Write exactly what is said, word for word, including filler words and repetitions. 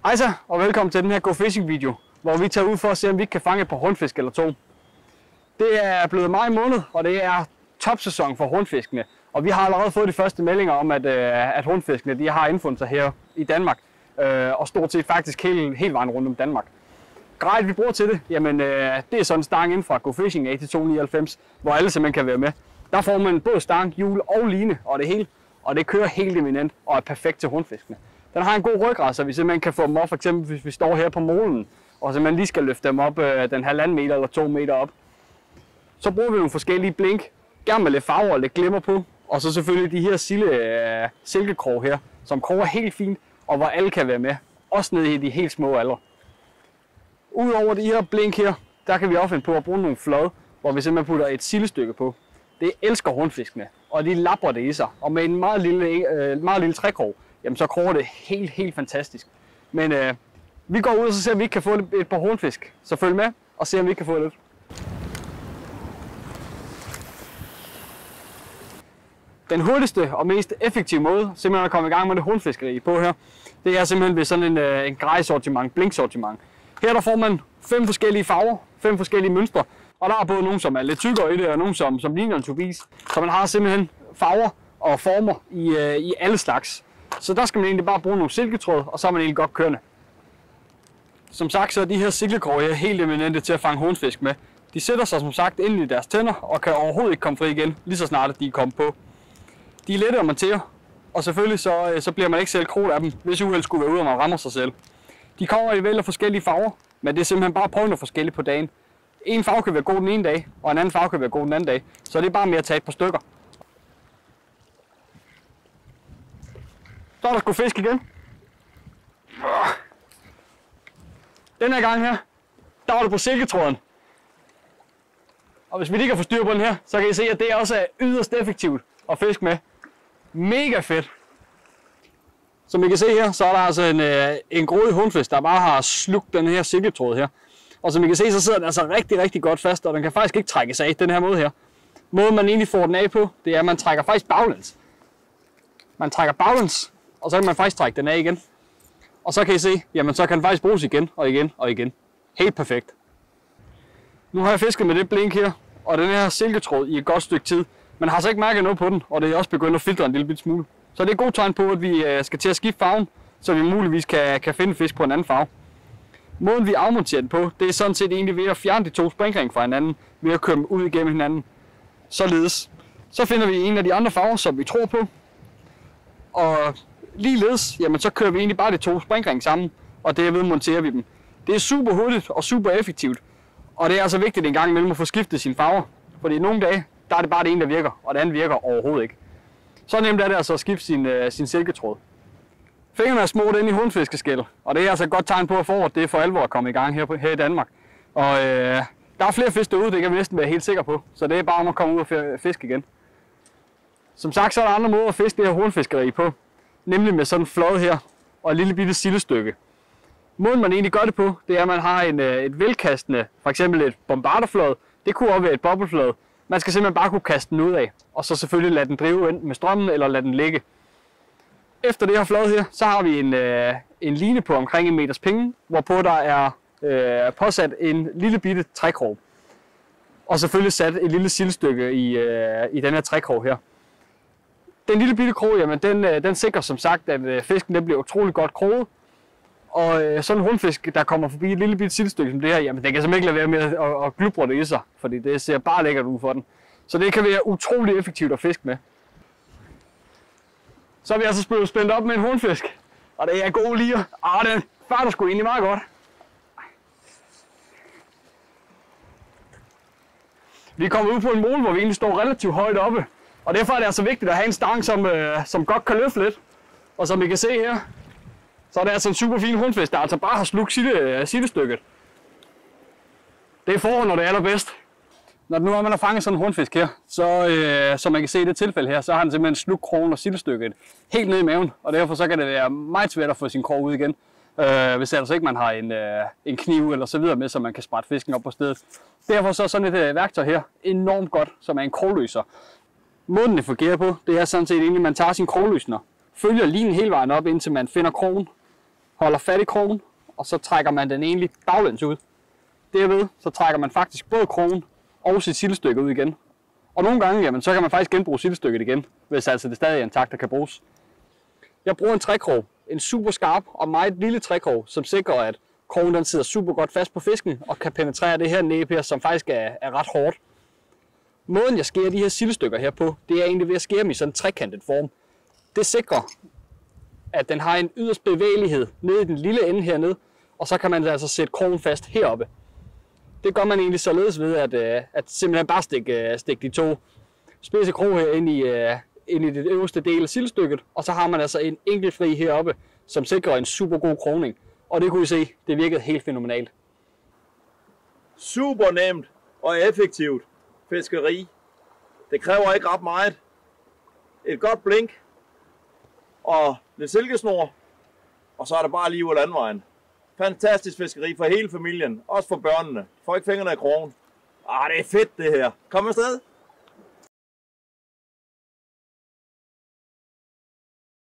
Hej så, og velkommen til den her Go Fishing video, hvor vi tager ud for at se, om vi ikke kan fange et par hornfisk eller to. Det er blevet maj måned, og det er topsæson for hornfiskene. Og vi har allerede fået de første meldinger om, at, at hornfiskene de har indfundet sig her i Danmark. Og stort set faktisk hele, hele vejen rundt om Danmark. Grejet vi bruger til det, jamen det er sådan en stang inden fra Go Fishing A T to nioghalvfems, hvor alle simpelthen kan være med. Der får man både stang, hjul og line og det hele. Og det kører helt eminent og er perfekt til hornfiskene. Den har en god ryggrad, så vi simpelthen kan få dem op, for eksempel hvis vi står her på molen, og simpelthen lige skal løfte dem op øh, den halvanden meter eller to meter op. Så bruger vi nogle forskellige blink, gerne med lidt farver og lidt glimmer på, og så selvfølgelig de her sille øh, silkekrog her, som kroger helt fint, og hvor alle kan være med, også nede i de helt små alder. Udover de her blink her, der kan vi også finde på at bruge nogle flod, hvor vi simpelthen putter et sildestykke på. Det elsker hornfiskene, og de lapper det i sig, og med en meget lille, øh, meget lille trækrog, jamen så kroger det helt, helt fantastisk. Men øh, vi går ud og så ser, om vi ikke kan få et par hornfisk. Så følg med og se, om vi ikke kan få lidt. Den hurtigste og mest effektive måde simpelthen at komme i gang med det hornfiskeri på her, det er simpelthen ved sådan en, øh, en grejesortiment, blinksortiment. Her der får man fem forskellige farver, fem forskellige mønstre, og der er både nogle, som er lidt tykkere i det, og nogle, som, som ligner en turbis. Så man har simpelthen farver og former i, øh, i alle slags. Så der skal man egentlig bare bruge nogle silketråd, og så er man egentlig godt kørende. Som sagt, så er de her silkekrog her helt eminente til at fange hornfisk med. De sætter sig som sagt ind i deres tænder, og kan overhovedet ikke komme fri igen, lige så snart de er kommet på. De er lette at montere, og selvfølgelig så, så bliver man ikke selv kroet af dem, hvis uheld skulle være ude, og man rammer sig selv. De kommer i vælger forskellige farver, men det er simpelthen bare prøvende forskelligt på dagen. En farve kan være god den ene dag, og en anden farve kan være god den anden dag, så det er bare med at tage et par stykker. Så er der sgu fisk igen. Den her gang her, der var det på silketråden. Og hvis vi lige kan få styr på den her, så kan I se, at det også er yderst effektivt at fiske med. Mega fedt. Som I kan se her, så er der altså en, en grådig hornfisk, der bare har slugt den her silketråd her. Og som I kan se, så sidder den altså rigtig, rigtig godt fast, og den kan faktisk ikke trækkes af den her måde her. Måden man egentlig får den af på, det er, at man trækker faktisk baglæns. Man trækker baglæns, og så kan man faktisk trække den af igen. Og så kan I se, jamen så kan den faktisk bruges igen og igen og igen. Helt perfekt. Nu har jeg fisket med det blink her, og den her silketråd i et godt stykke tid. Man har så ikke mærket noget på den, og det er også begyndt at filtre en lille bit smule. Så det er et godt tegn på, at vi skal til at skifte farven, så vi muligvis kan, kan finde fisk på en anden farve. Måden vi afmonterer den på, det er sådan set egentlig ved at fjerne de to springringe fra hinanden, ved at køre dem ud igennem hinanden. Således. Så finder vi en af de andre farver, som vi tror på. Og ligeledes, jamen så kører vi egentlig bare de to springringe sammen, og derved monterer vi dem. Det er super hurtigt og super effektivt, og det er altså vigtigt en gang imellem at få skiftet sine farver, fordi nogle dage, der er det bare det ene, der virker, og det andet virker overhovedet ikke. Så nemt er det altså at skifte sin, uh, sin silketråd. Fingrene er smurt ind i hornfiskeskæl, og det er altså et godt tegn på, at foråret det er for alvor at komme i gang her, på, her i Danmark. Og uh, der er flere fisk derude, det kan vi næsten være helt sikre på, så det er bare om at komme ud og fiske igen. Som sagt, så er der andre måder at fiske det her hornfiskeri på, nemlig med sådan en flod her og et lille bitte sildestykke. Måden man egentlig gør det på, det er, at man har en, et velkastende, for eksempel et bombarderflod. Det kunne også være et bobleflod. Man skal simpelthen bare kunne kaste den ud af, og så selvfølgelig lade den drive enten med strømmen eller lade den ligge. Efter det her flod her, så har vi en, en line på omkring en meters penge, hvorpå der er øh, påsat en lille bitte trækrog. Og selvfølgelig sat et lille sildestykke i, øh, i den her trækrog her. Den lille bitte krog, jamen, den, den sikrer som sagt, at fisken den bliver utrolig godt kroget. Og sådan en hornfisk, der kommer forbi et lille bitte sildestykke som det her, jamen den kan simpelthen ikke lade være med at, at, at glubre det i sig, fordi det ser bare lækkert ud for den. Så det kan være utrolig effektivt at fiske med. Så er vi altså blevet spændt op med en hornfisk, og det er gode lier. Ah, den farter sgu egentlig meget godt. Vi er kommet ud på en mole, hvor vi egentlig står relativt højt oppe. Og derfor er det altså vigtigt at have en stang, som, øh, som godt kan løfte lidt. Og som I kan se her, så er det altså en super fin hornfisk, der altså bare har slugt sildestykket. Det er forhånd, når det er allerbedst. Når nu har man har fanget sådan en hornfisk her, så øh, som man kan se i det tilfælde her, så har den simpelthen slugt krogen og sildestykket helt ned i maven. Og derfor så kan det være meget svært at få sin krog ud igen. Øh, hvis altså ikke man har en, øh, en kniv eller så videre med, så man kan sprætte fisken op på stedet. Derfor så er sådan et øh, værktøj her enormt godt, som er en krogløser. Måden det fungerer på, det er sådan set egentlig, at man tager sin krogløsner, følger linen hele vejen op, indtil man finder krogen, holder fat i krogen, og så trækker man den egentlig baglæns ud. Derved så trækker man faktisk både krogen og sit sildestykke ud igen. Og nogle gange, jamen, så kan man faktisk genbruge sildestykket igen, hvis altså det stadig er intakt, der kan bruges. Jeg bruger en trækrog, en super skarp og meget lille trækrog, som sikrer, at krogen den sidder super godt fast på fisken og kan penetrere det her næb her, som faktisk er, er ret hårdt. Måden jeg skærer de her sildestykker her på, det er egentlig ved at skære dem i sådan en trekantet form. Det sikrer, at den har en yderst bevægelighed nede i den lille ende hernede, og så kan man altså sætte krogen fast heroppe. Det gør man egentlig således ved at, at simpelthen bare stikke, stikke de to spidse krog her ind i, ind i det øverste del af sildestykket, og så har man altså en enkelt fri heroppe, som sikrer en super god krogning. Og det kunne I se, det virkede helt fænomenalt. Super nemt og effektivt fiskeri. Det kræver ikke ret meget. Et godt blink og lidt silkesnor, og så er det bare lige ud landvejen. Fantastisk fiskeri for hele familien, også for børnene. Får ikke fingrene i krogen. Ah, det er fedt det her. Kom afsted.